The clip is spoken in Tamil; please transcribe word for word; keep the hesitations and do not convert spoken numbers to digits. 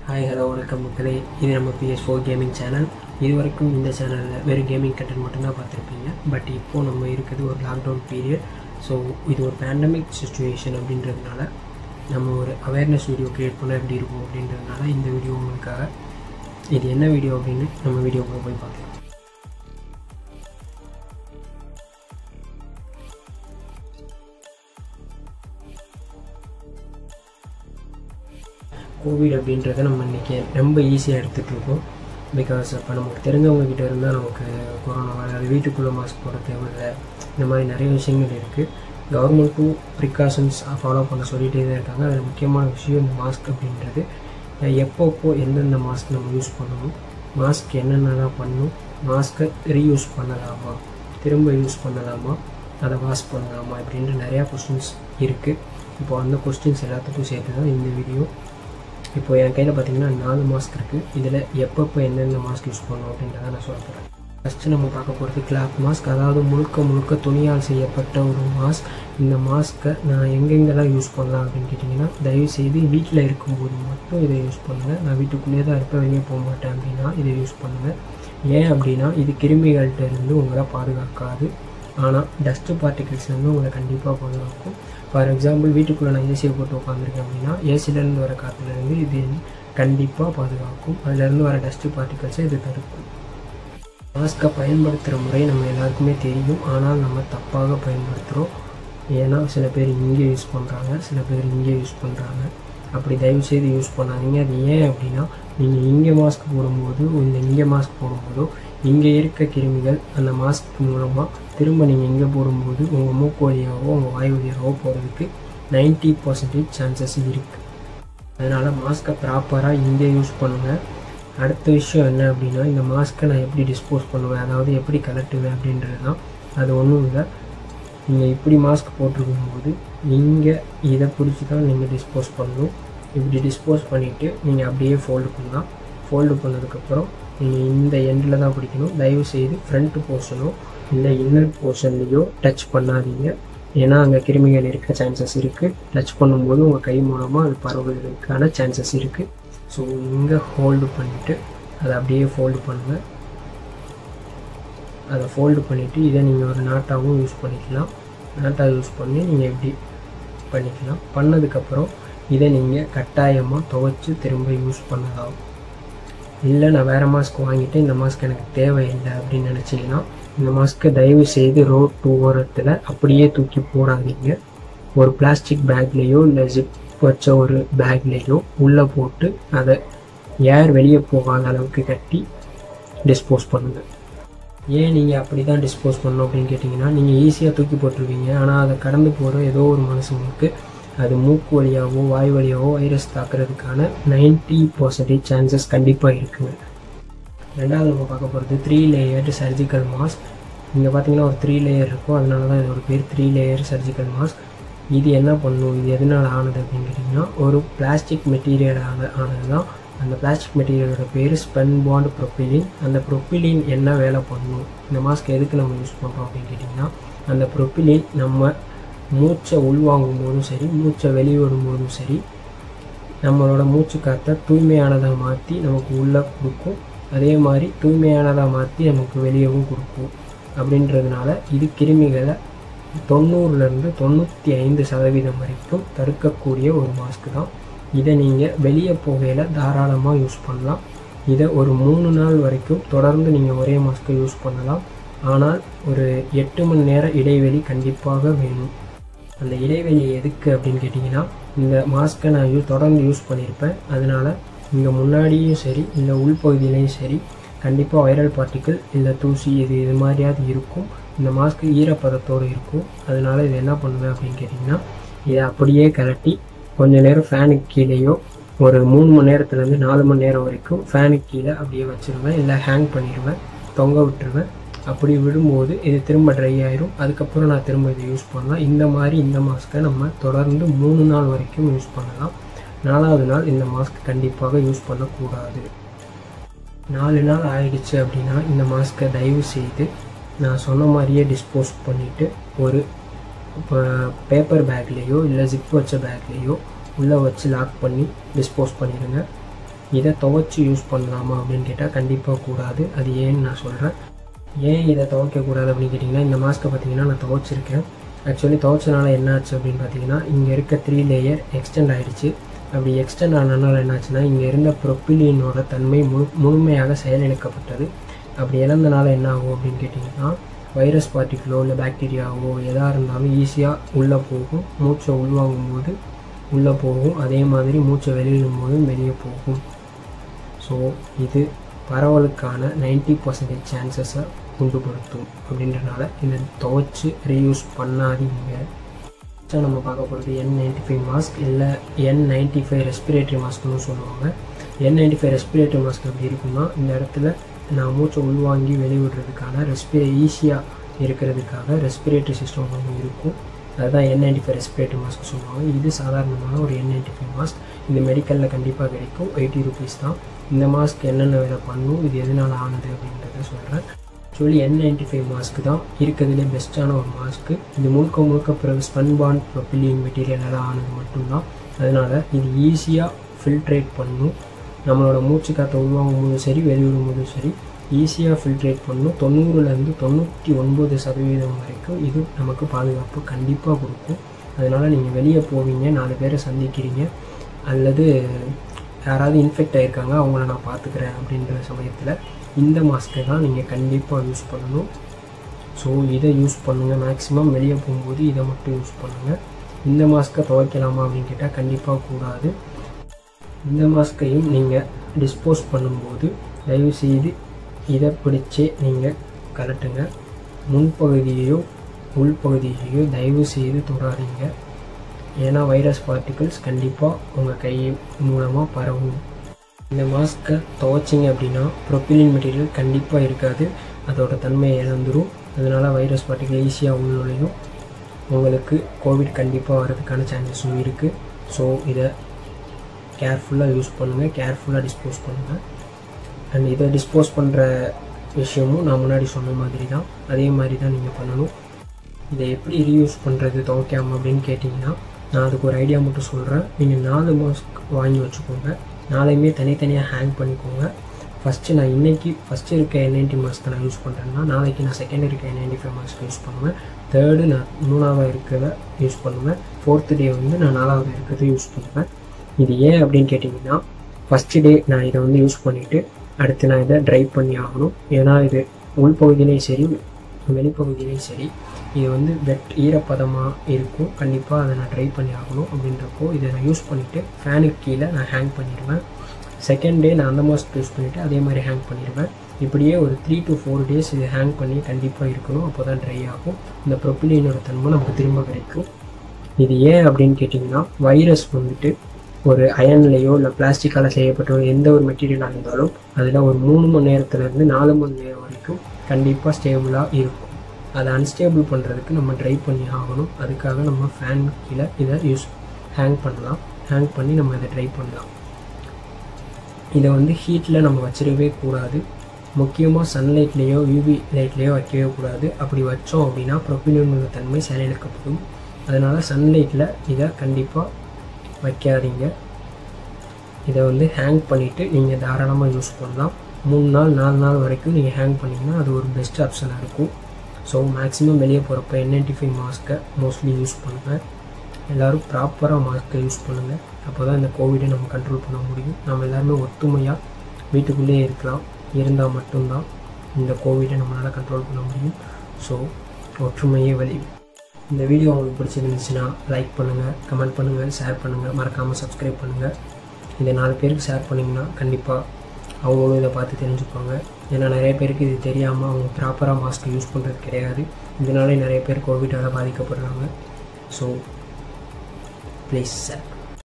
ஹாய் ஹலோ வணக்கம் மக்களே, இது நம்ம P S four gaming channel. இது வரைக்கும் இந்த சேனலில் வெறும் கேமிங் கண்டென்ட் மட்டும்தான் பார்த்துருப்பீங்க. பட் இப்போது நம்ம இருக்கிறது ஒரு லாக்டவுன் பீரியட். ஸோ இது ஒரு பேண்டமிக் சுச்சுவேஷன் அப்படின்றதுனால நம்ம ஒரு அவேர்னஸ் வீடியோ க்ரியேட் பண்ணால் எப்படி இருக்கும் அப்படின்றதுனால இந்த வீடியோ உங்களுக்காக. இது என்ன வீடியோ அப்படின்னு நம்ம வீடியோக்குள்ளே போய் பார்க்கலாம். கோவிட் அப்படின்றத நம்ம இன்றைக்கி ரொம்ப ஈஸியாக எடுத்துகிட்டு இருக்கோம். பிகாஸ் இப்போ நமக்கு தெரிஞ்சவங்கக்கிட்ட இருந்தால் நமக்கு கொரோனா வராது, வீட்டுக்குள்ளே மாஸ்க் போட தேவையில்லை, இந்த மாதிரி நிறைய விஷயங்கள் இருக்குது. கவர்மெண்ட்டும் ப்ரிகாஷன்ஸ் ஃபாலோ பண்ண சொல்லிகிட்டே தான் இருக்காங்க. அதில் முக்கியமான விஷயம் இந்த மாஸ்க் அப்படின்றது. எப்பப்போ எந்தெந்த மாஸ்க் நம்ம யூஸ் பண்ணணும், மாஸ்க் என்னென்னலாம் பண்ணணும், மாஸ்க்கை ரீயூஸ் பண்ணலாமா, திரும்ப யூஸ் பண்ணலாமா, அதை வாஷ் பண்ணலாமா அப்படின்ற நிறையா கொஸ்டின்ஸ் இருக்குது. இப்போது அந்த கொஸ்டின்ஸ் எல்லாத்துக்கும் சேர்த்து தான் இந்த வீடியோ. இப்போ என் கையில் பார்த்தீங்கன்னா நாலு மாஸ்க் இருக்குது. இதில் எப்பப்போ எந்தெந்த மாஸ்க் யூஸ் பண்ணணும் அப்படின்றத நான் சொல்ல போகிறேன். ஃபஸ்ட்டு நம்ம பார்க்க போகிறது கிளாத் மாஸ்க், அதாவது முழுக்க முழுக்க துணியால் செய்யப்பட்ட ஒரு மாஸ்க். இந்த மாஸ்க்கை நான் எங்கெங்கெல்லாம் யூஸ் பண்ணலாம் அப்படின்னு கேட்டிங்கன்னா, தயவுசெய்து வீட்டில் இருக்கும்போது மட்டும் இதை யூஸ் பண்ணுங்கள். நான் வீட்டுக்குள்ளேயே தான் இருப்பேன், வெளியே போக மாட்டேன் அப்படின்னா இதை யூஸ் பண்ணுங்கள். ஏன் அப்படின்னா இது கிருமிகள்கிட்ட இருந்து உங்களை பாதுகாக்காது, ஆனால் டஸ்ட்டு பார்ட்டிகிள்ஸ் வந்து உங்களை கண்டிப்பாக பாதுகாக்கும். ஃபார் எக்ஸாம்பிள், வீட்டுக்குள்ளே நான் ஏசியை போட்டு உட்காந்துருக்கேன் அப்படின்னா ஏசிலேருந்து வர காற்றுலேருந்து இது கண்டிப்பாக பாதுகாக்கும். அதிலேருந்து வர டஸ்ட்டு பார்ட்டிகல்ஸை இது தடுக்கும். மாஸ்க்கை பயன்படுத்துகிற முறை நம்ம எல்லாருக்குமே தெரியும், ஆனால் நம்ம தப்பாக பயன்படுத்துகிறோம். ஏன்னா சில பேர் இங்கே யூஸ் பண்ணுறாங்க, சில பேர் இங்கே யூஸ் பண்ணுறாங்க. அப்படி தயவுசெய்து யூஸ் பண்ணாதீங்க. அது ஏன் அப்படின்னா, நீங்கள் இங்கே மாஸ்க் போடும்போது இல்லை இங்கே மாஸ்க் போடும்போதோ இங்கே இருக்க கிருமிகள் அந்த மாஸ்க் மூலமாக திரும்ப நீங்கள் இங்கே போடும்போது உங்கள் மூக்கு வழியாகவோ உங்கள் வாய் வழியாகவோ போகிறதுக்கு நைன்ட்டி பர்சன்டேஜ் சான்சஸ் இருக்குது. அதனால் மாஸ்க்கை ப்ராப்பராக இங்கே யூஸ் பண்ணுங்கள். அடுத்த விஷயம் என்ன அப்படின்னா, இந்த மாஸ்க்கை நான் எப்படி டிஸ்போஸ் பண்ணுவேன், அதாவது எப்படி கலட்டுவேன் அப்படின்றது தான். அது ஒன்றும் இல்லை, நீங்கள் இப்படி மாஸ்க் போட்டிருக்கும்போது இங்கே இதை பிடிச்சி தான் நீங்கள் டிஸ்போஸ் பண்ணணும். இப்படி டிஸ்போஸ் பண்ணிவிட்டு நீங்கள் அப்படியே ஃபோல்டு பண்ணலாம். ஃபோல்டு பண்ணதுக்கப்புறம் நீங்கள் இந்த எண்டில் தான் பிடிக்கணும். தயவுசெய்து ஃப்ரண்ட் போர்ஷனோ இல்லை இன்னர் போர்ஷன்லேயோ டச் பண்ணாதீங்க, ஏன்னா அங்கே கிருமிகள் இருக்க சான்சஸ் இருக்குது. டச் பண்ணும்போது உங்கள் கை மூலமாக அது பரவுவதற்கான சான்சஸ் இருக்குது. ஸோ இங்கே ஹோல்டு பண்ணிவிட்டு அதை அப்படியே ஃபோல்டு பண்ணுங்கள். அதை ஃபோல்டு பண்ணிவிட்டு இதை நீங்கள் ஒரு நாட்டாகவும் யூஸ் பண்ணிக்கலாம். நாட்டாக யூஸ் பண்ணி நீங்கள் எப்படி பண்ணிக்கலாம். பண்ணதுக்கப்புறம் இதை நீங்கள் கட்டாயமாக துவைச்சி திரும்ப யூஸ் பண்ணலாம். இல்லை நான் வேறு மாஸ்க் வாங்கிட்டு இந்த மாஸ்க் எனக்கு தேவையில்லை அப்படின்னு நினச்சிங்கன்னா, இந்த மாஸ்க்கை தயவு செய்து ரோட் டூ ஓரத்தில் அப்படியே தூக்கி போடாதீங்க. ஒரு பிளாஸ்டிக் பேக்லேயோ இல்லை ஜிப் வச்ச ஒரு பேக்லேயோ உள்ளே போட்டு அதை ஏர் வெளியே போகாத அளவுக்கு கட்டி டிஸ்போஸ் பண்ணுங்கள். ஏன் நீங்கள் அப்படி தான் டிஸ்போஸ் பண்ணணும் அப்படின்னு கேட்டிங்கன்னா, நீங்கள் ஈஸியாக தூக்கி போட்டுருவீங்க, ஆனால் அதை கடந்து போகிற ஏதோ ஒரு மனுஷங்களுக்கு அது மூக்கு வழியாகவோ வாய் வழியாகவோ வைரஸ் தாக்குறதுக்கான நைன்ட்டி பர்சன்டேஜ் சான்சஸ் கண்டிப்பாக இருக்குங்க. ரெண்டாவது நம்ம பார்க்க போகிறது த்ரீ லேயர்டு சர்ஜிக்கல் மாஸ்க். இங்கே பார்த்தீங்கன்னா ஒரு த்ரீ லேயர் இருக்கும், அதனால தான் இதோட பேர் த்ரீ லேயர் சர்ஜிக்கல் மாஸ்க். இது என்ன பண்ணும், இது எதனால் ஆனது அப்படின்னு கேட்டிங்கன்னா, ஒரு பிளாஸ்டிக் மெட்டீரியல் ஆன ஆனது தான். அந்த பிளாஸ்டிக் மெட்டீரியலோட பேர் ஸ்பென் பாண்ட் ப்ரொப்பிலின். அந்த ப்ரொப்பிலின் என்ன வேலை பண்ணணும், இந்த மாஸ்க் எதுக்கு நம்ம யூஸ் பண்ணுறோம் அப்படின்னு கேட்டிங்கன்னா, அந்த ப்ரொப்பிலின் நம்ம மூச்சை உள்வாங்கும் போதும் சரி, மூச்சை வெளிவிடும் போதும் சரி, நம்மளோட மூச்சு காற்றை தூய்மையானதாக மாற்றி நமக்கு உள்ளே கொடுக்கும், அதே மாதிரி தூய்மையானதாக மாற்றி நமக்கு வெளியவும் கொடுக்கும். அப்படின்றதுனால இது கிருமிகளை தொண்ணூறுலேருந்து தொண்ணூற்றி ஐந்து சதவீதம் வரைக்கும் தடுக்கக்கூடிய ஒரு மாஸ்க் தான். இதை நீங்கள் வெளியே போகையில் தாராளமாக யூஸ் பண்ணலாம். இதை ஒரு மூணு நாள் வரைக்கும் தொடர்ந்து நீங்கள் ஒரே மாஸ்க்கை யூஸ் பண்ணலாம். ஆனால் ஒரு எட்டு மணி நேரம் இடைவெளி கண்டிப்பாக வேணும். அந்த இடைவெளி எதுக்கு அப்படின்னு கேட்டிங்கன்னா, இந்த மாஸ்க்கை நான் யூஸ் தொடர்ந்து யூஸ் பண்ணியிருப்பேன், அதனால் இங்கே முன்னாடியும் சரி இல்லை உள்பகுதியிலையும் சரி கண்டிப்பாக வைரல் பார்ட்டிக்கிள் இல்லை தூசி இது இது மாதிரியாவது இருக்கும். இந்த மாஸ்க்கு ஈரப்பதத்தோடு இருக்கும். அதனால் இது என்ன பண்ணுவேன் அப்படின்னு கேட்டிங்கன்னா, இதை அப்படியே கலட்டி கொஞ்சம் நேரம் ஃபேனுக்கு கீழேயோ ஒரு மூணு மணி நேரத்துலேருந்து நாலு மணி நேரம் வரைக்கும் ஃபேனுக்கு கீழே அப்படியே வச்சுருவேன், இல்லை ஹேங் பண்ணிடுவேன், தொங்க விட்டுருவேன். அப்படி விடும்போது இது திரும்ப ட்ரை ஆயிரும். அதுக்கப்புறம் நான் திரும்ப இதை யூஸ் பண்ணலாம். இந்த மாதிரி இந்த மாஸ்க்கை நம்ம தொடர்ந்து மூணு நாள் வரைக்கும் யூஸ் பண்ணலாம். நாலாவது நாள் இந்த மாஸ்க் கண்டிப்பாக யூஸ் பண்ணக்கூடாது. நாலு நாள் ஆயிடுச்சு அப்படின்னா இந்த மாஸ்க்கை தயவு செய்து நான் சொன்ன மாதிரியே டிஸ்போஸ் பண்ணிவிட்டு ஒரு இப்போ பேப்பர் பேக்லேயோ இல்லை ஜிப் வச்ச பேக்லேயோ உள்ளே வச்சு லாக் பண்ணி டிஸ்போஸ் பண்ணிடுங்க. இதை துவைச்சி யூஸ் பண்ணலாமா அப்படின்னு கேட்டால் கண்டிப்பாக கூடாது. அது ஏன்னு நான் சொல்கிறேன். ஏன் இதை துவைக்கக்கூடாது அப்படின்னு கேட்டிங்கன்னா, இந்த மாஸ்க்கை பார்த்தீங்கன்னா நான் துவைச்சிருக்கேன். ஆக்சுவலி துவைச்சனால என்ன ஆச்சு அப்படின்னு பார்த்தீங்கன்னா, இங்கே இருக்க த்ரீ லேயர் எக்ஸ்டெண்ட் ஆகிடுச்சு. அப்படி எக்ஸ்டெண்ட் ஆனதுனால என்னாச்சுன்னா, இங்கே இருந்த ப்ரொப்பிலீனோட தன்மை முழு முழுமையாக செயலிழக்கப்பட்டது. அப்படி இழந்தனால என்ன ஆகும் அப்படின்னு கேட்டிங்கன்னா, வைரஸ் பார்ட்டிகளோ இல்லை பாக்டீரியாவோ எதாக இருந்தாலும் ஈஸியாக உள்ளே போகும். மூச்சை உள்வாங்கும் போது உள்ளே போகும், அதே மாதிரி மூச்சை வெளியிடும் போது வெளியே போகும். ஸோ இது பரவலுக்கான நைன்ட்டி பர்சன்டேஜ் சான்சஸை உண்டுபடுத்தும். அப்படின்றனால இதை துவைச்சி ரீயூஸ் பண்ணாதீங்க. நம்ம பார்க்க போகிறது என் நைன்ட்டி ஃபைவ் மாஸ்க் இல்லை என் நைன்ட்டி ஃபைவ் ரெஸ்பிரேட்டரி மாஸ்க்னு சொல்லுவாங்க. N ninety five respiratory mask எப்படி இருக்குன்னா, இந்த இடத்துல நான் மூச்சை உள்வாங்கி வெளிவிடுறதுக்கான ரெஸ்பிரே ஈஸியாக இருக்கிறதுக்காக ரெஸ்பிரேட்டரி சிஸ்டம் ஒன்று இருக்கும். அதுதான் N ninety five respiratory mask சொல்லுவாங்க. இது சாதாரணமான ஒரு என் நைன்ட்டி ஃபைவ் மாஸ்க். இது மெடிக்கலில் கண்டிப்பாக கிடைக்கும். எயிட்டி ருபீஸ் தான். இந்த மாஸ்க் என்னென்ன வேலை பண்ணும், இது எதனால் ஆனது அப்படின்றத சொல்கிறேன். Actually N ninety five mask தான் இருக்கிறதுலே பெஸ்ட்டான ஒரு மாஸ்க்கு. இது முழுக்க முழுக்க பிறகு ஸ்பன்பாண்ட் ப்ரொப்பிலின் மெட்டீரியலால் ஆனது மட்டும்தான். அதனால் இது ஈஸியாக ஃபில்ட்ரேட் பண்ணும். நம்மளோட மூச்சு காற்றை உள்வாங்கும் போதும் சரி, வெளியிடும் போதும் சரி, ஈஸியாக ஃபில்ட்ரேட் பண்ணும். தொண்ணூறுலேருந்து தொண்ணூற்றி ஒன்பது சதவீதம் வரைக்கும் இது நமக்கு பாதுகாப்பு கண்டிப்பாக கொடுக்கும். அதனால் நீங்கள் வெளியே போவீங்க, நாலு பேரை சந்திக்கிறீங்க, அல்லது யாராவது இன்ஃபெக்ட் ஆகிருக்காங்க அவங்கள நான் பார்த்துக்கிறேன் அப்படின்ற சமயத்தில் இந்த மாஸ்க்கை தான் நீங்கள் கண்டிப்பாக யூஸ் பண்ணணும். ஸோ இதை யூஸ் பண்ணுங்கள். மேக்ஸிமம் வெளியே போகும்போது இதை மட்டும் யூஸ் பண்ணுங்கள். இந்த மாஸ்க்கை துவைக்கலாமா அப்படின்னு கேட்டால் கண்டிப்பாக கூடாது. இந்த மாஸ்க்கையும் நீங்கள் டிஸ்போஸ் பண்ணும்போது தயவுசெய்து இதை பிடிச்சே நீங்கள் கலட்டுங்க. முன்பகுதியையோ உள்பகுதியையோ தயவு செய்து தொடாதீங்க. ஏன்னா வைரஸ் பார்ட்டிகல்ஸ் கண்டிப்பாக உங்கள் கை மூலமாக பரவும். இந்த மாஸ்க்கை துவைச்சிங்க அப்படின்னா ப்ரொப்பிலின் மெட்டீரியல் கண்டிப்பாக இருக்காது, அதோட தன்மையை இழந்துடும். அதனால் வைரஸ் பார்ட்டிகல் ஈஸியாக உள்நுழையும். உங்களுக்கு கோவிட் கண்டிப்பாக வரதுக்கான சான்சஸும் இருக்குது. ஸோ இதை கேர்ஃபுல்லாக யூஸ் பண்ணுங்கள், கேர்ஃபுல்லாக டிஸ்போஸ் பண்ணுங்கள். அண்ட் இதை டிஸ்போஸ் பண்ணுற விஷயமும் நான் முன்னாடி சொன்ன மாதிரி தான், அதே மாதிரி தான் நீங்கள் பண்ணணும். இதை எப்படி ரீயூஸ் பண்ணுறது துவைக்காமல் அப்படின்னு கேட்டிங்கன்னா, நான் அதுக்கு ஒரு ஐடியா மட்டும் சொல்கிறேன். நீங்கள் நாலு மாஸ்க் வாங்கி வச்சுக்கோங்க. நாளையுமே தனித்தனியாக ஹேங் பண்ணிக்கோங்க. ஃபஸ்ட்டு நான் இன்றைக்கி ஃபஸ்ட்டு இருக்க என் நைன்ட்டி மாஸ்க்கை நான் யூஸ் பண்ணுறேன்னா, நாளைக்கு நான் செகண்ட் இருக்க N ninety five mask use பண்ணுவேன். தேர்டு நான் மூணாவது இருக்கிறத யூஸ் பண்ணுவேன். ஃபோர்த்து டே வந்து நான் நாலாவது இருக்கிறத யூஸ் பண்ணுவேன். இது ஏன் அப்படின்னு கேட்டிங்கன்னா, ஃபஸ்ட்டு டே நான் இதை வந்து யூஸ் பண்ணிவிட்டு அடுத்து நான் இதை ட்ரை பண்ணி ஆகணும். ஏன்னா இது உள்பகுதியிலையும் சரி வெளிப்பகுதியிலையும் சரி இது வந்து வெட் ஈரப்பதமாக இருக்கும். கண்டிப்பாக அதை நான் ட்ரை பண்ணி ஆகணும். அப்படின்றப்போ இதை நான் யூஸ் பண்ணிவிட்டு ஃபேனுக்கு கீழே நான் ஹேங் பண்ணிடுவேன். செகண்ட் டே நான் அந்த மாஸ்க் யூஸ் பண்ணிவிட்டு அதே மாதிரி ஹேங் பண்ணிடுவேன். இப்படியே ஒரு த்ரீ டு ஃபோர் டேஸ் இது ஹேங் பண்ணி கண்டிப்பாக இருக்கணும். அப்போ தான் ட்ரை ஆகும். இந்த ப்ரொப்பிலினோட தன்மை நமக்கு திரும்ப கிடைக்கும். இது ஏன் அப்படின்னு கேட்டிங்கன்னா, வைரஸ் வந்துட்டு ஒரு அயன்லேயோ இல்லை பிளாஸ்டிக்கால் செய்யப்பட்ட எந்த ஒரு மெட்டீரியலாக இருந்தாலும் அதில் ஒரு மூணு மணி நேரத்துலேருந்து நாலு மணி நேரம் வரைக்கும் கண்டிப்பாக ஸ்டேபிளாக இருக்கும். அதை அன்ஸ்டேபிள் பண்ணுறதுக்கு நம்ம ட்ரை பண்ணி ஆகணும். அதுக்காக நம்ம ஃபேன் கீழே இதை யூஸ் ஹேங் பண்ணலாம். ஹேங் பண்ணி நம்ம இதை ட்ரை பண்ணலாம். இதை வந்து ஹீட்டில் நம்ம வச்சிடவே கூடாது. முக்கியமாக சன்லைட்லேயோ யூவி லைட்லேயோ வைக்கவே கூடாது. அப்படி வச்சோம் அப்படின்னா ப்ரொப்பிலினோட தன்மை செயலிழக்கப்படும். அதனால் சன்லைட்டில் இதை கண்டிப்பாக வைக்காதீங்க. இதை வந்து ஹேங் பண்ணிவிட்டு நீங்கள் தாராளமாக யூஸ் பண்ணலாம். மூணு நாள் நாலு நாள் வரைக்கும் நீங்கள் ஹேங் பண்ணிங்கன்னா அது ஒரு பெஸ்ட் ஆப்ஷனாக இருக்கும். ஸோ மேக்ஸிமம் வெளியே போகிறப்ப என் நைன்ட்டி ஃபைவ் மாஸ்க்கை மோஸ்ட்லி யூஸ் பண்ணுங்கள். எல்லோரும் ப்ராப்பராக மாஸ்க்கை யூஸ் பண்ணுங்கள். அப்போ தான் இந்த கோவிடை நம்ம கண்ட்ரோல் பண்ண முடியும். நம்ம எல்லாருமே ஒத்துமையாக வீட்டுக்குள்ளேயே இருக்கலாம். இருந்தால் மட்டும்தான் இந்த கோவிடை நம்மளால் கண்ட்ரோல் பண்ண முடியும். ஸோ ஒற்றுமையே வழி. இந்த வீடியோ உங்களுக்கு பிடிச்சிருந்துச்சுன்னா லைக் பண்ணுங்கள், கமெண்ட் பண்ணுங்கள், ஷேர் பண்ணுங்கள், மறக்காமல் சப்ஸ்கிரைப் பண்ணுங்கள். இதை நாலு பேருக்கு ஷேர் பண்ணிங்கன்னா கண்டிப்பாக அவங்களும் இதை பார்த்து தெரிஞ்சுப்பாங்க. ஏன்னா நிறைய பேருக்கு இது தெரியாமல் அவங்க ப்ராப்பராக மாஸ்க் யூஸ் பண்ணுறது கிடையாது. இதனாலே நிறைய பேர் கோவிட்டால் பாதிக்கப்படுறாங்க. So please share.